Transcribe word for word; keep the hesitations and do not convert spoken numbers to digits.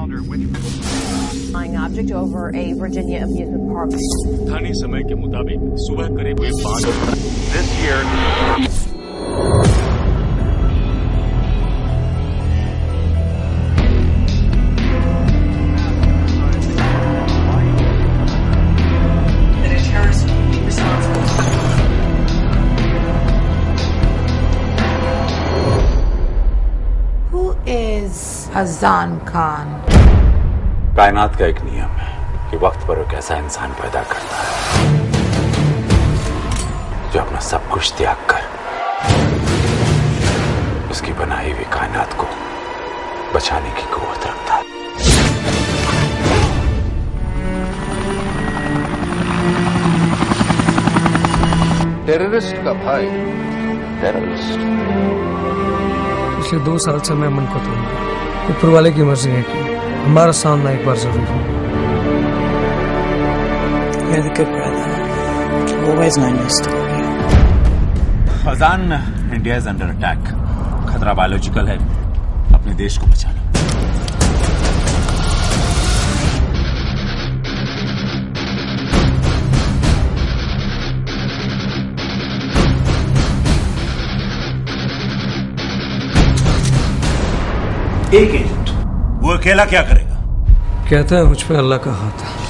calendar with flying object over a Virginia amusement park. स्थानीय समय के मुताबिक सुबह करीब पाँच this year. अजान खान। कायनात का एक नियम है कि वक्त पर वो कैसा इंसान पैदा करता है जो अपना सब कुछ त्याग कर उसकी बनाई हुई कायनात को बचाने की कुव्वत रखता है। टेररिस्ट का भाई टेररिस्ट। पिछले दो साल से मैं मन को तोड़ूंगा। ऊपर वाले की मर्जी है कि हमारा सामना एक बार जरूर हो। You're the good brother. I've always known your story. अजान, इंडिया इज अंडर अटैक। खतरा बायोलॉजिकल है। अपने देश को बचा लो। एक एजेंट, वो अकेला क्या करेगा? कहता है मुझ पे अल्लाह का हाथ है।